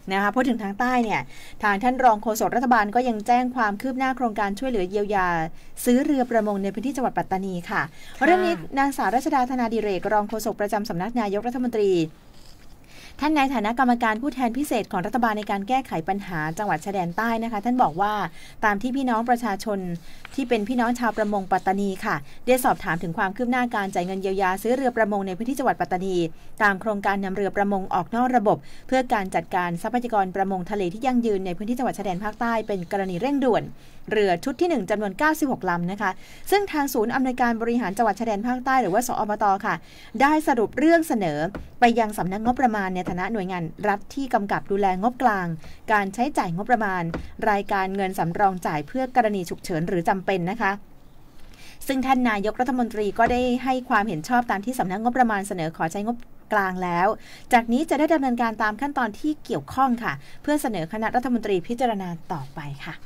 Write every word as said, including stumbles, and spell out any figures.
นะคะพูดถึงทางใต้เนี่ยทางท่านรองโฆษกรัฐบาลก็ยังแจ้งความคืบหน้าโครงการช่วยเหลือเยียวยาซื้อเรือประมงในพื้นที่จังหวัดปัตตานีค่ะเรื่องนี้นางสาวรัชดาธนาดิเรกรองโฆษกประจำสำนักนายกรัฐมนตรีท่านในฐานะกรรมการผู้แทนพิเศษของรัฐบาลในการแก้ไขปัญหาจังหวัดชายแดนใต้นะคะท่านบอกว่าตามที่พี่น้องประชาชนที่เป็นพี่น้องชาวประมงปัตตานีค่ะได้สอบถามถึงความคืบหน้าการจ่ายเงินเยียวยาซื้อเรือประมงในพื้นที่จังหวัดปัตตานีตามโครงการนำเรือประมงออกนอกระบบเพื่อการจัดการทรัพยากรประมงทะเลที่ยั่งยืนในพื้นที่จังหวัดชายแดนภาคใต้เป็นกรณีเร่งด่วนเรือชุดที่หนึ่งจำนวนเก้าสิบหกลำนะคะซึ่งทางศูนย์อำนวยการบริหารจังหวัดชายแดนภาคใต้หรือว่าสอบต.ค่ะได้สรุปเรื่องเสนอไปยังสำนักงบประมาณในฐานะหน่วยงานรัฐที่กำกับดูแลงบกลางการใช้จ่ายงบประมาณรายการเงินสำรองจ่ายเพื่อกรณีฉุกเฉินหรือจำเป็นนะคะซึ่งท่านนายกรัฐมนตรีก็ได้ให้ความเห็นชอบตามที่สำนักงบประมาณเสนอขอใช้งบกลางแล้วจากนี้จะได้ดำเนินการตามขั้นตอนที่เกี่ยวข้องค่ะเพื่อเสนอคณะรัฐมนตรีพิจารณาต่อไปค่ะ